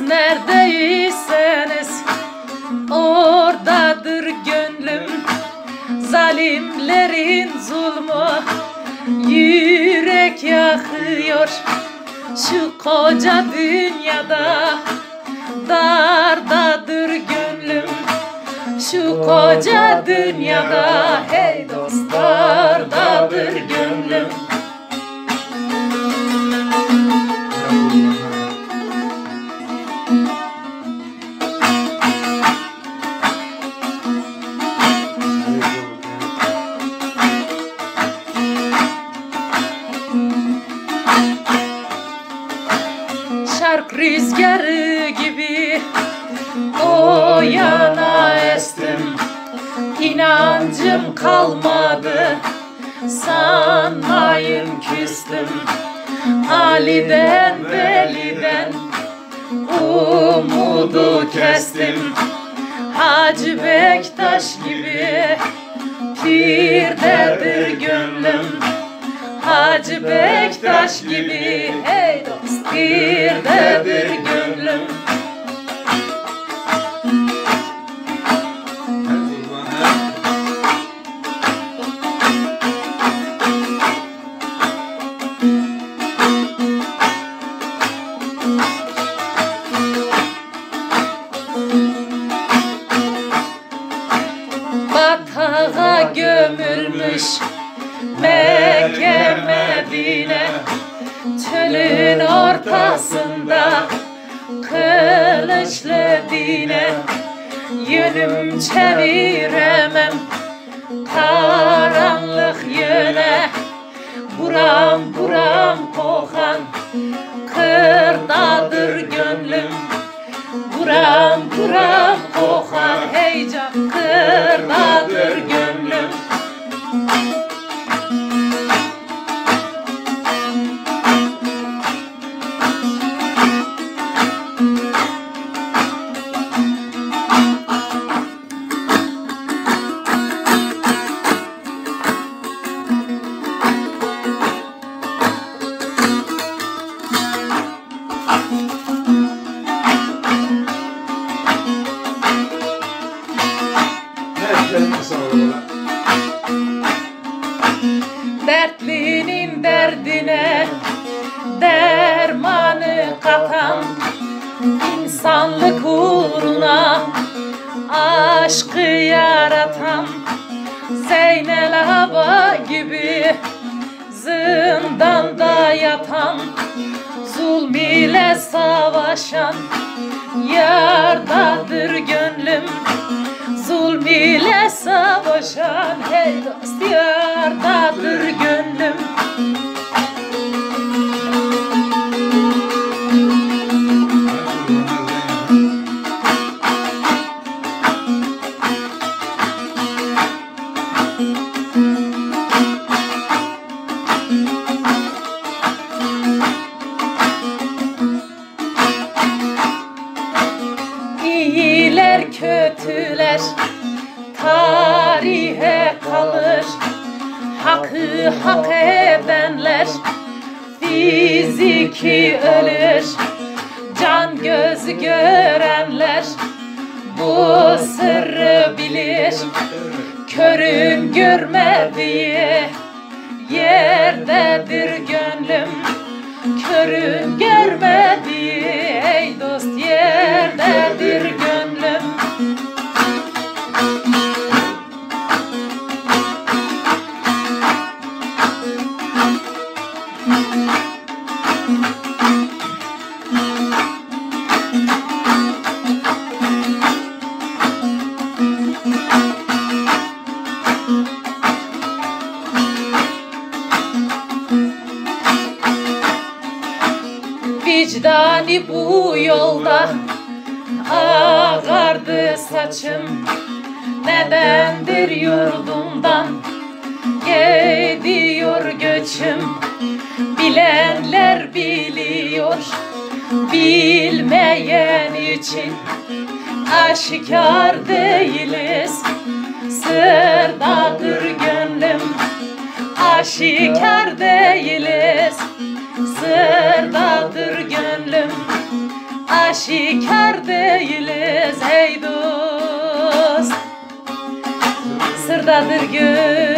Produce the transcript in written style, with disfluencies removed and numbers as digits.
neredeyseniz oradadır gönlüm. Zalimlerin zulmü yürek yakıyor. Şu koca dünyada dardadır gönlüm. Şu koca dünyada hey dost dardadır gönlüm. Şark rüzgarı gibi o yana estim. İnancım kalmadı, sanmayın küstüm. Ali'den Veli'den umudu kestim. Hacı Bektaş gibi pirdedir gönlüm. Hacı Bektaş gibi hey dost pirdedir gönlüm. Batağa gömülmüş Mekke Medine, çölün ortasında kılıçlı dine. Yönüm çeviremem karanlık yöne. Buram buram kokan kırdadır gönlüm. Buram buram kokan heyecan kırdadır gönlüm. Dertlinin derdine dermanı katan, insanlık uğruna aşkı yaratan, Zeynel Aba gibi zindanda yatan, zulm ile savaşan yardadır gönlüm. Zulm ile savaşan hey dost yardadır gönlüm. İyiler kötüler tarihe kalır. Hakkı hak edenler fiziki ölür. Can gözü görenler bu sırrı bilir. Körün görmediği yerdedir gönlüm. Körün görmediği ey dost yerdedir gönlüm. Vicdani bu yolda ağardı saçım. Nedendir yurdumdan gidiyor göçüm. Bilenler biliyor, bilmeyen için aşikar değiliz. Sırdadır gönlüm, aşikar değiliz. Sırdadır gönlüm, aşikar aşikar değiliz ey dost. Sırdadır göz